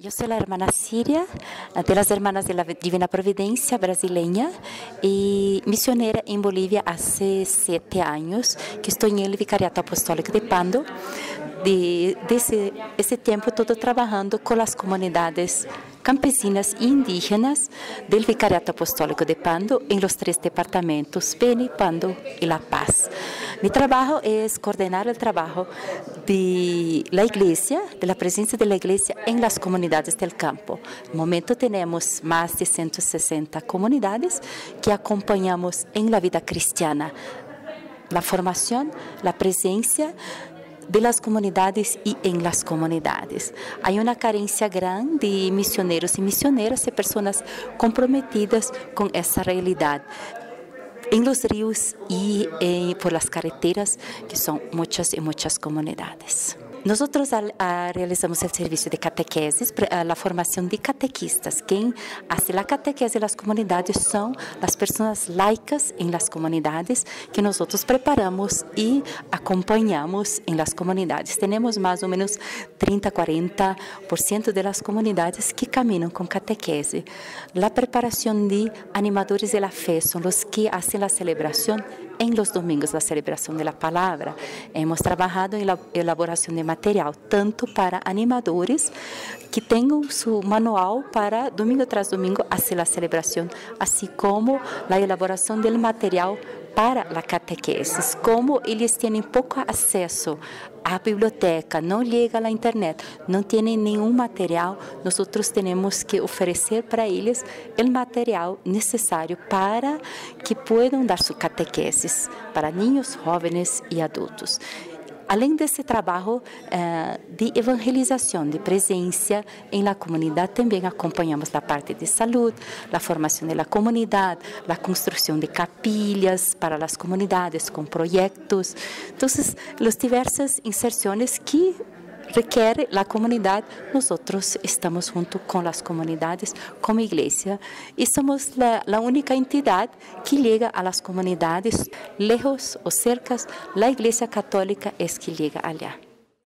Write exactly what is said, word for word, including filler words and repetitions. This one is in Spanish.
Yo soy la hermana Siria, de las Hermanas de la Divina Providencia brasileña y misionera en Bolivia hace siete años, que estoy en el Vicariato Apostólico de Pando. De, desde ese tiempo todo trabajando con las comunidades campesinas e indígenas del Vicariato Apostólico de Pando en los tres departamentos, Beni, Pando y La Paz. Mi trabajo es coordinar el trabajo de la iglesia, de la presencia de la iglesia en las comunidades del campo. En el momento tenemos más de ciento sesenta comunidades que acompañamos en la vida cristiana, la formación, la presencia de las comunidades y en las comunidades. Hay una carencia grande de misioneros y misioneras, de personas comprometidas con esa realidad en los ríos y eh, por las carreteras, que son muchas y muchas comunidades. Nosotros al, a, realizamos el servicio de catequesis, a la formación de catequistas. Quien hace la catequesis de las comunidades son las personas laicas en las comunidades que nosotros preparamos y acompañamos en las comunidades. Tenemos más o menos treinta a cuarenta por ciento de las comunidades que caminan con catequesis. La preparación de animadores de la fe son los que hacen la celebración en los domingos, la celebración de la palabra. Hemos trabajado en la elaboración de material, tanto para animadores que tengan su manual para domingo tras domingo hacer la celebración, así como la elaboración del material para la catequesis. Como eles têm pouco acesso à biblioteca, não llega a la internet, não têm nenhum material, nós temos que oferecer para eles o material necessário para que possam dar sua catequesis para niños, jóvenes e adultos. Além desse trabalho eh, de evangelização, de presença em la comunidade, também acompanhamos a parte de saúde, a formação da comunidade, a construção de capilhas para as comunidades com projetos. Então, as diversas inserções que requiere la comunidad, nosotros estamos junto con las comunidades como iglesia y somos la, la única entidad que llega a las comunidades, lejos o cerca, la iglesia católica es que llega allá.